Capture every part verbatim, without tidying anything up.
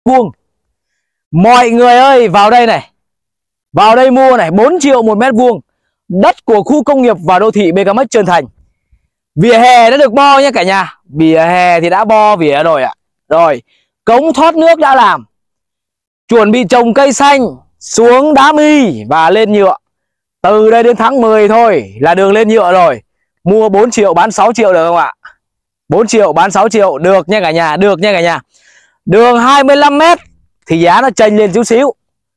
vuông. Mọi người ơi, vào đây này, vào đây mua này, bốn triệu một mét vuông. Đất của khu công nghiệp và đô thị bê ca em ích Trơn Thành. Vỉa hè đã được bo nhé cả nhà. Vỉa hè thì đã bo vỉa rồi ạ. Rồi, cống thoát nước đã làm. Chuẩn bị trồng cây xanh, xuống đá mi và lên nhựa. Từ đây đến tháng mười thôi là đường lên nhựa rồi. Mua bốn triệu bán sáu triệu được không ạ? bốn triệu bán sáu triệu được nha cả nhà, được nha cả nhà. Đường hai mươi lăm mét thì giá nó chênh lên chút xíu.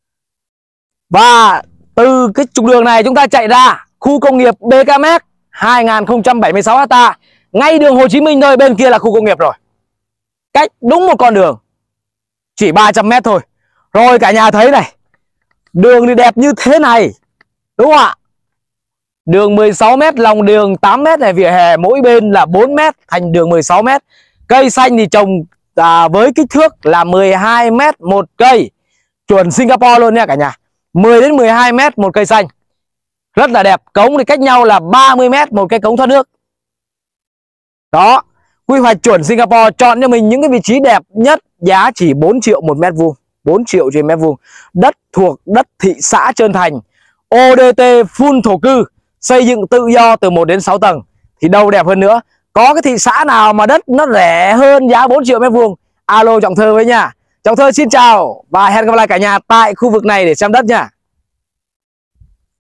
Và từ cái trục đường này chúng ta chạy ra khu công nghiệp bê ca em ích hai nghìn không trăm bảy mươi sáu ha, ngay đường Hồ Chí Minh thôi, bên kia là khu công nghiệp rồi. Cách đúng một con đường, chỉ ba trăm mét thôi. Rồi cả nhà thấy này, đường thì đẹp như thế này, đúng không ạ? Đường mười sáu mét, lòng đường tám mét này, vỉa hè mỗi bên là bốn mét, thành đường mười sáu mét. Cây xanh thì trồng à, với kích thước là mười hai mét một cây. Chuẩn Singapore luôn nha cả nhà. mười đến mười hai mét một cây xanh. Rất là đẹp. Cống thì cách nhau là ba mươi mét một cái cống thoát nước. Đó, quy hoạch chuẩn Singapore, chọn cho mình những cái vị trí đẹp nhất, giá chỉ bốn triệu một mét vuông. bốn triệu trên mét vuông. Đất thuộc đất thị xã Trơn Thành. ô đê tê full thổ cư, xây dựng tự do từ một đến sáu tầng. Thì đâu đẹp hơn nữa. Có cái thị xã nào mà đất nó rẻ hơn giá bốn triệu mét vuông? Alo Trọng Thơ với nha. Trọng Thơ xin chào và hẹn gặp lại cả nhà tại khu vực này để xem đất nha.